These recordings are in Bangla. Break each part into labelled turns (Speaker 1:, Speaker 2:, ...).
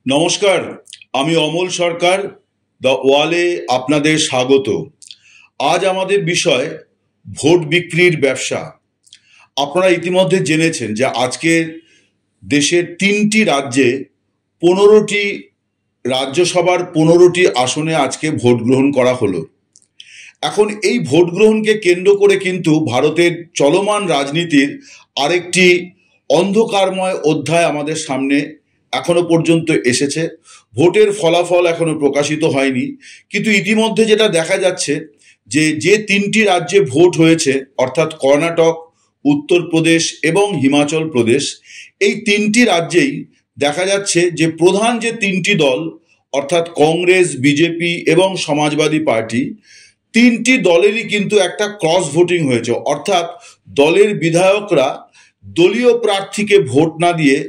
Speaker 1: নমস্কার, আমি অমল সরকার দ্য ওয়ালে আপনাদের স্বাগত। আজ আমাদের বিষয় ভোট বিক্রির ব্যবসা। আপনারা ইতিমধ্যে জেনেছেন যে আজকে দেশের ৩টি রাজ্যে ১৫টি রাজ্যসভার ১৫টি আসনে আজকে ভোট গ্রহণ করা হলো। এখন এই ভোট গ্রহণকে কেন্দ্র করে কিন্তু ভারতের চলমান রাজনীতির আরেকটি অন্ধকারময় অধ্যায় আমাদের সামনে এখনো পর্যন্ত এসেছে। ভোটের ফলাফল এখনো প্রকাশিত হয়নি, কিন্তু ইতিমধ্যে যেটা দেখা যাচ্ছে যে ৩টি রাজ্যে ভোট হয়েছে, অর্থাৎ কর্ণাটক, উত্তরপ্রদেশ এবং হিমাচল প্রদেশ, এই ৩টি রাজ্যেই দেখা যাচ্ছে যে প্রধান যে ৩টি দল অর্থাৎ কংগ্রেস, বিজেপি এবং সমাজবাদী পার্টি, ৩টি দলেরই কিন্তু একটা ক্রস ভোটিং হয়েছে। অর্থাৎ দলের বিধায়করা দলীয় প্রার্থীকে ভোট না দিয়ে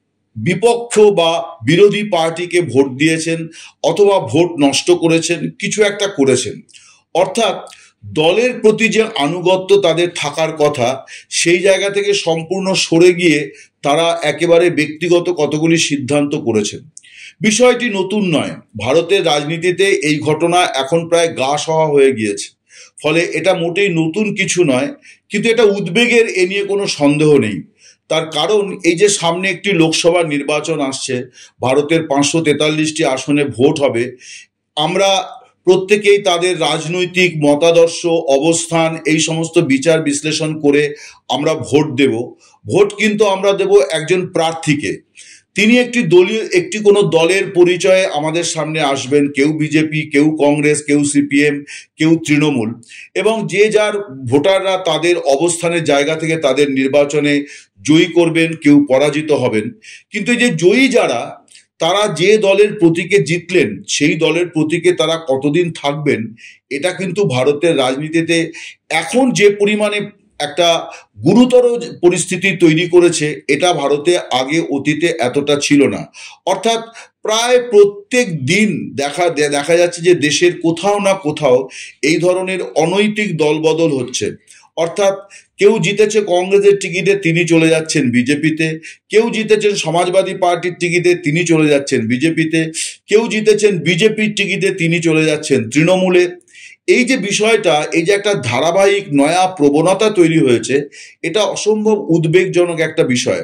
Speaker 1: বিপক্ষ বা বিরোধী পার্টিকে ভোট দিয়েছেন, অথবা ভোট নষ্ট করেছেন, কিছু একটা করেছেন। অর্থাৎ দলের প্রতি যে আনুগত্য তাদের থাকার কথা, সেই জায়গা থেকে সম্পূর্ণ সরে গিয়ে তারা একেবারে ব্যক্তিগত কতগুলি সিদ্ধান্ত করেছেন। বিষয়টি নতুন নয়, ভারতের রাজনীতিতে এই ঘটনা এখন প্রায় গা সওয়া হয়ে গিয়েছে। ফলে এটা মোটেই নতুন কিছু নয়, কিন্তু এটা উদ্বেগের, এ নিয়ে কোনো সন্দেহ নেই। তার কারণ এই যে সামনে একটি লোকসভা নির্বাচন আসছে, ভারতের ৫৪৩টি আসনে ভোট হবে। আমরা প্রত্যেকেই তাদের রাজনৈতিক মতাদর্শ, অবস্থান, এই সমস্ত বিচার বিশ্লেষণ করে আমরা ভোট দেব। ভোট কিন্তু আমরা দেব একজন প্রার্থীকে। তিনি একটি কোনো দলের পরিচয়ে আমাদের সামনে আসবেন, কেউ বিজেপি, কেউ কংগ্রেস, কেউ সিপিএম, কেউ তৃণমূল, এবং যে যার ভোটাররা তাদের অবস্থানের জায়গা থেকে তাদের নির্বাচনে জয়ী করবেন, কেউ পরাজিত হবেন। কিন্তু এই যে জয়ী যারা, তারা যে দলের প্রতীকে জিতলেন, সেই দলের প্রতীকে তারা কতদিন থাকবেন, এটা কিন্তু ভারতের রাজনীতিতে এখন যে পরিমাণে একটা গুরুতর পরিস্থিতি তৈরি করেছে, এটা ভারতে আগে অতীতে এতটা ছিল না। অর্থাৎ প্রায় প্রত্যেক দিন দেখা যাচ্ছে যে দেশের কোথাও না কোথাও এই ধরনের অনৈতিক দলবদল হচ্ছে। অর্থাৎ কেউ জিতেছে কংগ্রেসের টিকিটে, তিনি চলে যাচ্ছেন বিজেপিতে। কেউ জিতেছেন সমাজবাদী পার্টির টিকিটে, তিনি চলে যাচ্ছেন বিজেপিতে। কেউ জিতেছেন বিজেপির টিকিটে, তিনি চলে যাচ্ছেন তৃণমূলে। এই যে বিষয়টা, এই যে একটা ধারাবাহিক নয়া প্রবণতা তৈরি হয়েছে, এটা অসম্ভব উদ্বেগজনক একটা বিষয়।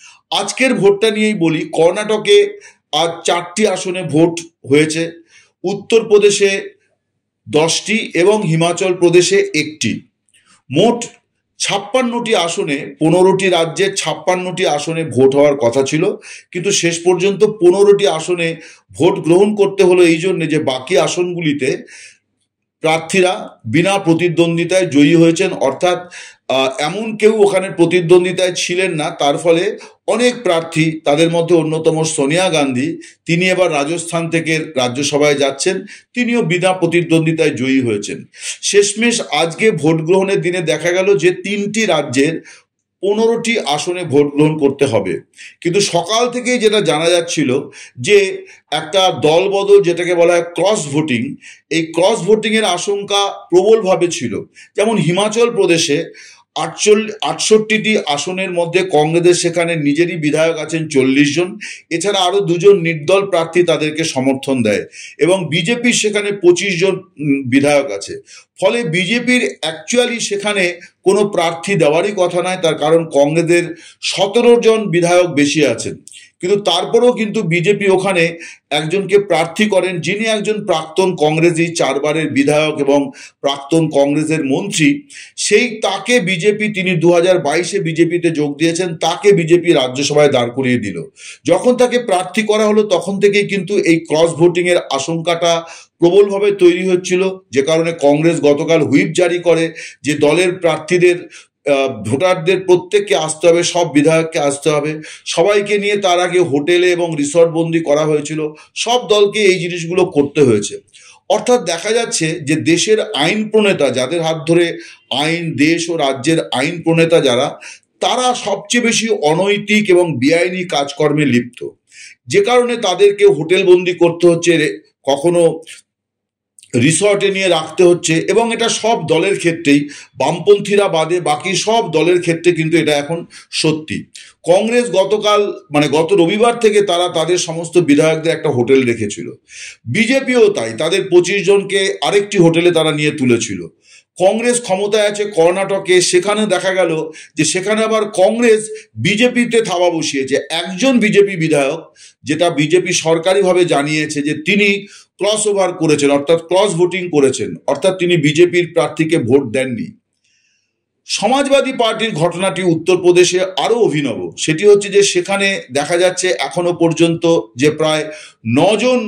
Speaker 1: আজকের ভোটটা নিয়েই বলি। কর্ণাটকে আজ 4টি আসনে ভোট হয়েছে, উত্তরপ্রদেশে 10টি এবং হিমাচল প্রদেশে 1টি। মোট 56টি আসনে, 15টি রাজ্যে 56টি আসনে ভোট হওয়ার কথা ছিল, কিন্তু শেষ পর্যন্ত 15টি আসনে ভোট গ্রহণ করতে হলো এই জন্যে যে বাকি আসনগুলিতে প্রার্থীরা বিনা প্রতিদ্বন্দ্বিতায় জয়ী হয়েছেন। অর্থাৎ এমন কেউ ওখানে প্রতিদ্বন্দ্বিতায় ছিলেন না। তার ফলে অনেক প্রার্থী, তাদের মধ্যে অন্যতম সোনিয়া গান্ধী, তিনি এবার রাজস্থান থেকে রাজ্যসভায় যাচ্ছেন, তিনিও বিনা প্রতিদ্বন্দ্বিতায় জয়ী হয়েছেন। শেষমেশ আজকে ভোট গ্রহণের দিনে দেখা গেল যে 3টি রাজ্যের 15টি আসনে ভোট গ্রহণ করতে হবে। কিন্তু সকাল থেকেই যেটা জানা যাচ্ছিল যে একটা দলবদল, যেটাকে বলা হয় ক্রস ভোটিং, এই ক্রস ভোটিংয়ের আশঙ্কা প্রবলভাবে ছিল। যেমন হিমাচল প্রদেশে 68টি আসনের মধ্যে কংগ্রেসের সেখানে নিজেরই বিধায়ক আছেন 40 জন, এছাড়া আরো 2 জন নির্দল প্রার্থী তাদেরকে সমর্থন দেয়, এবং বিজেপির সেখানে 25 জন বিধায়ক আছে। ফলে বিজেপির অ্যাকচুয়ালি সেখানে কোনো প্রার্থী দেওয়ারই কথা নয়, তার কারণ কংগ্রেসের 17 জন বিধায়ক বেশি আছেন। কিন্তু তারপরেও কিন্তু বিজেপি ওখানে একজনকে প্রার্থী করেন, যিনি একজন প্রাক্তন কংগ্রেসী, 4বারের বিধায়ক এবং প্রাক্তন কংগ্রেসের মন্ত্রী। তাকে বিজেপি, তিনি 2022-এ বিজেপিতে যোগ দিয়েছেন, তাকে বিজেপি রাজ্যসভায় দাঁড় করিয়ে দিল। যখন তাকে প্রার্থী করা হলো, তখন থেকেই কিন্তু এই ক্রস ভোটিং এর আশঙ্কাটা প্রবলভাবে তৈরি হচ্ছিল, যে কারণে কংগ্রেস গতকাল হুইপ জারি করে যে দলের প্রার্থীদের, ভোটারদের প্রত্যেককে আসতে হবে, সব বিধায়ককে আসতে হবে, সবাইকে নিয়ে তার আগে হোটেলে এবং রিসর্ট বন্দি করা হয়েছিল। সব দলকে এই জিনিসগুলো করতে হয়েছে। অর্থাৎ দেখা যাচ্ছে যে দেশের আইন প্রণেতা, যাদের হাত ধরে আইন, দেশ ও রাজ্যের আইন প্রণেতা যারা, তারা সবচেয়ে বেশি অনৈতিক এবং বেআইনি কাজকর্মে লিপ্ত, যে কারণে তাদেরকে হোটেল বন্দি করতে হচ্ছে, কখনো রিসর্টে নিয়ে রাখতে হচ্ছে, এবং এটা সব দলের ক্ষেত্রেই, বামপন্থীরা বাদে বাকি সব দলের ক্ষেত্রে কিন্তু এটা এখন সত্যি। কংগ্রেস গত রবিবার থেকে তারা তাদের সমস্ত বিধায়কদের একটা হোটেল রেখেছিল, বিজেপিও তাই, তাদের 25 জনকে আরেকটি হোটেলে তারা নিয়ে তুলেছিল। কংগ্রেস ক্ষমতায় আছে কর্ণাটকে, সেখানে দেখা গেল যে সেখানে আবার কংগ্রেস বিজেপিতে থাবা বসিয়েছে। একজন বিজেপি বিধায়ক, যেটা বিজেপি সরকারিভাবে জানিয়েছে যে তিনি ক্রস ওভার করেছেন, অর্থাৎ ক্রস ভোটিং করেছেন, অর্থাৎ তিনি বিজেপির প্রার্থীকে ভোট দেননি। সমাজবাদী পার্টির ঘটনাটি উত্তরপ্রদেশে আরো অভিনব। সেটি হচ্ছে যে সেখানে দেখা যাচ্ছে এখনো পর্যন্ত যে প্রায় 9 জন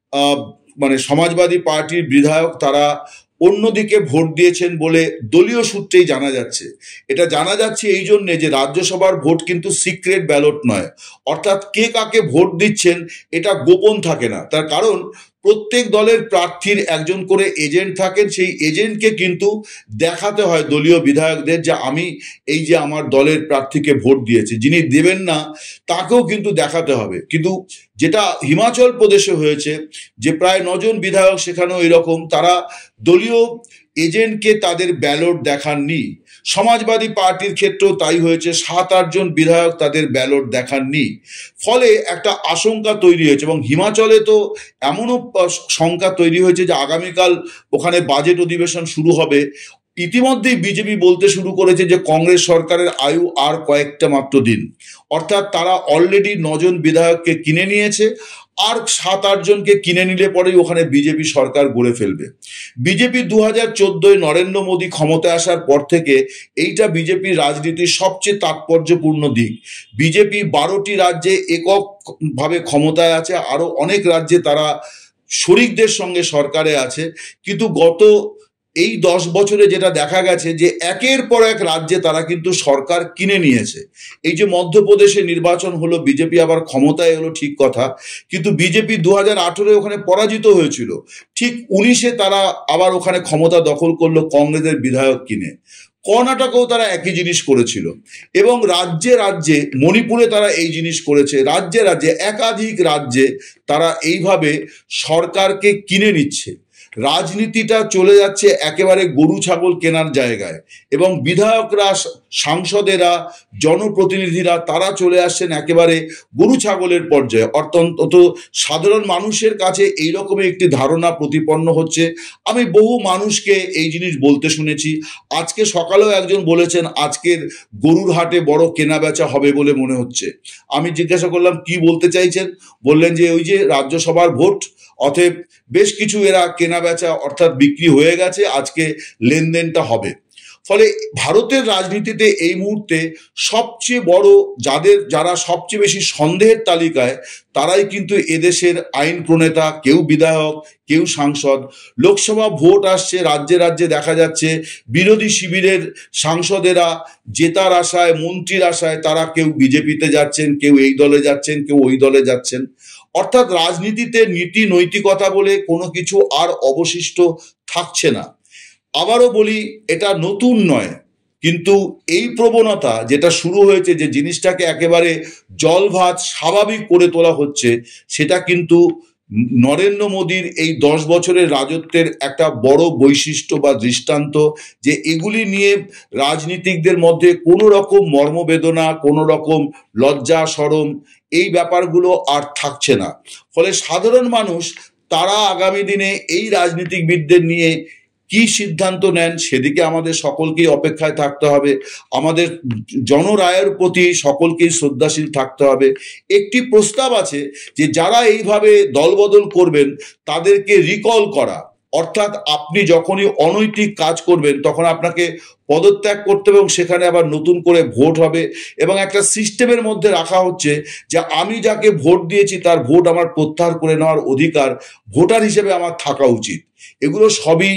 Speaker 1: সমাজবাদী পার্টির বিধায়ক তারা অন্যদিকে ভোট দিয়েছেন বলে দলীয় সূত্রেই জানা যাচ্ছে। এটা জানা যাচ্ছে এই জন্যে যে রাজ্যসভার ভোট কিন্তু সিক্রেট ব্যালট নয়, অর্থাৎ কে কাকে ভোট দিচ্ছেন এটা গোপন থাকে না। তার কারণ প্রত্যেক দলের প্রার্থীর একজন করে এজেন্ট থাকেন, সেই এজেন্টকে কিন্তু দেখাতে হয় দলীয় বিধায়কদের যে আমি এই যে আমার দলের প্রার্থীকে ভোট দিয়েছি, যিনি দেবেন না তাকেও কিন্তু দেখাতে হবে। কিন্তু যেটা হিমাচল প্রদেশে হয়েছে যে প্রায় 9 জন বিধায়ক সেখানেও এরকম, তারা দলীয় এজেন্টকে তাদের ব্যালট দেখাননি। সমাজবাদী পার্টির ক্ষেত্রেও তাই হয়েছে, 7-8 জন বিধায়ক তাদের ব্যালট দেখাননি। ফলে একটা আশঙ্কা তৈরি হয়েছে, এবং হিমাচলে তো এমনও শঙ্কা তৈরি হয়েছে যে আগামীকাল ওখানে বাজেট অধিবেশন শুরু হবে। ইতিমধ্যেই বিজেপি বলতে শুরু করেছে যে কংগ্রেস সরকারের আয়ু আর কয়েকটা মাত্র দিন, অর্থাৎ তারা অলরেডি 9 জন বিধায়ককে কিনে নিয়েছে, আর 7-8 জনকে কিনে নিলে পরেই ওখানে বিজেপি সরকার গড়ে ফেলবে। বিজেপি 2014 নরেন্দ্র মোদী ক্ষমতায় আসার পর থেকে এইটা বিজেপির রাজনীতির সবচেয়ে তাৎপর্যপূর্ণ দিক। বিজেপি 12টি রাজ্যে এককভাবে ক্ষমতায় আছে, আরো অনেক রাজ্যে তারা শরিকদের সঙ্গে সরকারে আছে, কিন্তু গত এই 10 বছরে যেটা দেখা গেছে যে একের পর এক রাজ্যে তারা কিন্তু সরকার কিনে নিয়েছে। এই যে মধ্যপ্রদেশে নির্বাচন হলো, বিজেপি আবার ক্ষমতায় এলো ঠিক কথা, কিন্তু বিজেপি 2018 ওখানে পরাজিত হয়েছিল, ঠিক 19-এ তারা আবার ওখানে ক্ষমতা দখল করলো কংগ্রেসের বিধায়ক কিনে। কর্ণাটকেও তারা একই জিনিস করেছিল, এবং রাজ্যে রাজ্যে, মণিপুরে তারা এই জিনিস করেছে, রাজ্যে রাজ্যে একাধিক রাজ্যে তারা এইভাবে সরকারকে কিনে নিচ্ছে। রাজনীতিটা চলে যাচ্ছে একেবারে গরু ছাগল কেনার জায়গায়, এবং বিধায়করা, সাংসদেরা, জনপ্রতিনিধিরা তারা চলে আসছেন একেবারে গরু ছাগলের পর্যায়ে। অন্তত সাধারণ মানুষের কাছে এইরকমই একটি ধারণা প্রতিপন্ন হচ্ছে। আমি বহু মানুষকে এই জিনিস বলতে শুনেছি। আজকে সকালেও একজন বলেছেন আজকের গরুর হাটে বড় কেনা বেচা হবে বলে মনে হচ্ছে। আমি জিজ্ঞাসা করলাম কি বলতে চাইছেন, বললেন যে ওই যে রাজ্যসভার ভোট, অতএব বেশ কিছু এরা কেনা বেচা অর্থাৎ বিক্রি হয়ে গেছে, আজকে লেনদেনটা হবে। ফলে ভারতের রাজনীতিতে এই মুহূর্তে সবচেয়ে বড় যারা সবচেয়ে বেশি সন্দেহের তালিকায়, তারাই কিন্তু এদেশের আইন প্রণেতা, কেউ বিধায়ক, কেউ সাংসদ। লোকসভা ভোট আসছে, রাজ্যে রাজ্যে দেখা যাচ্ছে বিরোধী শিবিরের সাংসদেরা জেতার আশায়, মন্ত্রীর আশায় তারা কেউ বিজেপিতে যাচ্ছেন, কেউ এই দলে যাচ্ছেন, কেউ ওই দলে যাচ্ছেন। অর্থাৎ রাজনীতিতে নীতি নৈতিকতা বলে কোনো কিছু আর অবশিষ্ট থাকছে না। আবারও বলি, এটা নতুন নয়, কিন্তু এই প্রবণতা যেটা শুরু হয়েছে, যে জিনিসটাকে একেবারে জল ভাত স্বাভাবিক করে তোলা হচ্ছে, সেটা কিন্তু নরেন্দ্র মোদীর এই 10 বছরের রাজত্বের একটা বড় বৈশিষ্ট্য বা দৃষ্টান্ত, যে এগুলি নিয়ে রাজনীতিকদের মধ্যে কোনো রকম মর্মবেদনা, কোনো রকম লজ্জা শরম, এই ব্যাপারগুলো আর থাকছে না। ফলে সাধারণ মানুষ তারা আগামী দিনে এই রাজনীতিবিদদের নিয়ে কি সিদ্ধান্ত নেন সেদিকে আমাদের সকলকেই অপেক্ষায় থাকতে হবে। আমাদের জনরায়ের প্রতি সকলকেই শ্রদ্ধাশীল থাকতে হবে। একটি প্রস্তাব আছে যে যারা এইভাবে দলবদল করবেন তাদেরকে রিকল করা, অর্থাৎ আপনি যখনই অনৈতিক কাজ করবেন তখন আপনাকে পদত্যাগ করতে হবে, এবং সেখানে আবার নতুন করে ভোট হবে, এবং একটা সিস্টেমের মধ্যে রাখা হচ্ছে যে আমি যাকে ভোট দিয়েছি তার ভোট আমার প্রত্যাহার করে নেওয়ার অধিকার ভোটার হিসেবে আমার থাকা উচিত। এগুলো সবই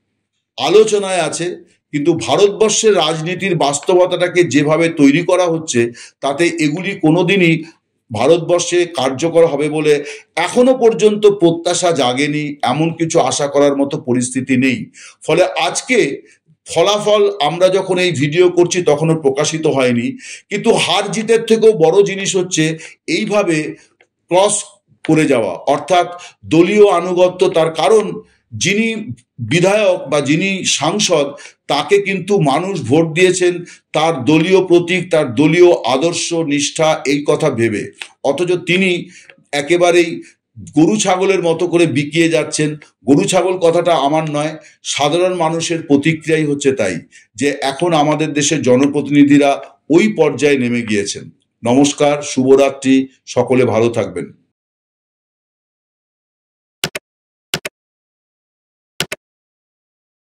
Speaker 1: আলোচনায় আছে, কিন্তু ভারতবর্ষের রাজনীতির বাস্তবতাটাকে যেভাবে তৈরি করা হচ্ছে তাতে এগুলি কোনোদিনই ভারতবর্ষে কার্যকর হবে বলে এখনো পর্যন্ত প্রত্যাশা জাগেনি, এমন কিছু আশা করার মতো পরিস্থিতি নেই। ফলে আজকে ফলাফল আমরা যখন এই ভিডিও করছি তখনও প্রকাশিত হয়নি, কিন্তু হার জিতের থেকেও বড় জিনিস হচ্ছে এইভাবে ক্রস করে যাওয়া, অর্থাৎ দলীয় আনুগত্য। তার কারণ যিনি বিধায়ক বা যিনি সাংসদ, তাকে কিন্তু মানুষ ভোট দিয়েছেন তার দলীয় প্রতীক, তার দলীয় আদর্শ নিষ্ঠা এই কথা ভেবে, অথচ তিনি একেবারেই গরু ছাগলের মতো করে বিকিয়ে যাচ্ছেন। গরু ছাগল কথাটা আমার নয়, সাধারণ মানুষের প্রতিক্রিয়াই হচ্ছে তাই, যে এখন আমাদের দেশের জনপ্রতিনিধিরা ওই পর্যায়ে নেমে গিয়েছেন। নমস্কার, শুভরাত্রি, সকলে ভালো থাকবেন।